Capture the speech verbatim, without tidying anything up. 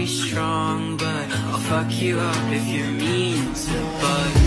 strong, but I'll fuck you up if you're mean to budge.